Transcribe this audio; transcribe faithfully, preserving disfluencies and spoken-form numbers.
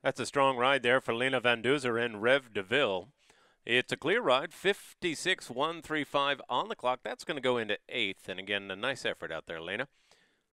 That's a strong ride there for Lena Van Duzer and Rev DeVille. It's a clear ride, fifty-six one thirty-five on the clock. That's going to go into eighth. And again, a nice effort out there, Lena.